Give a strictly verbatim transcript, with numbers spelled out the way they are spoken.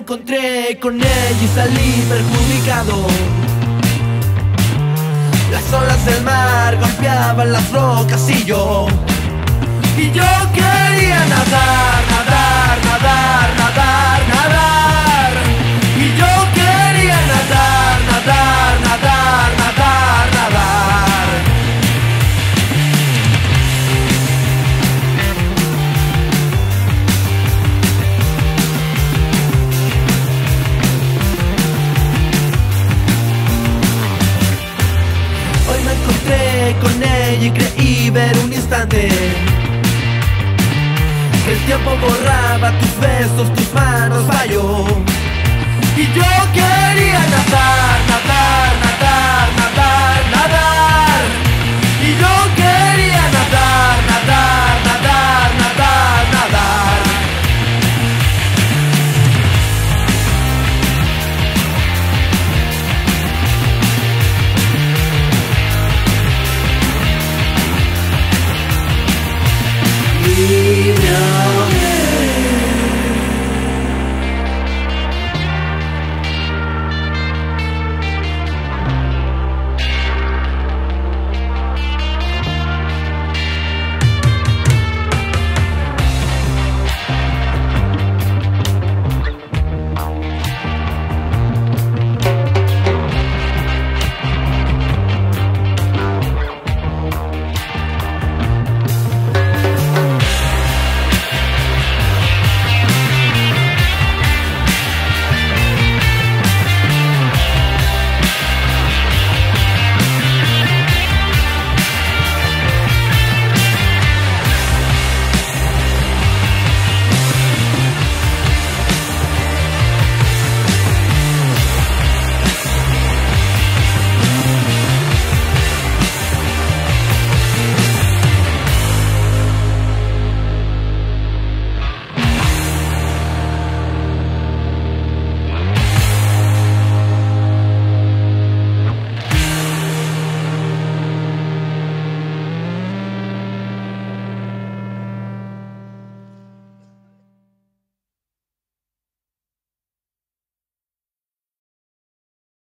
encontré con ella y salí perjudicado. Las olas del mar golpeaban las rocas y yo Y yo quería nadar, nadar, nadar, nadar, nadar Y yo quería nadar, nadar, nadar, nadar, nadar Hoy me encontré con ella y creí ver un instante que el tiempo borraba tus besos, tus manos falló. Y yo quería nadar, nadar, nadar, nadar, nadar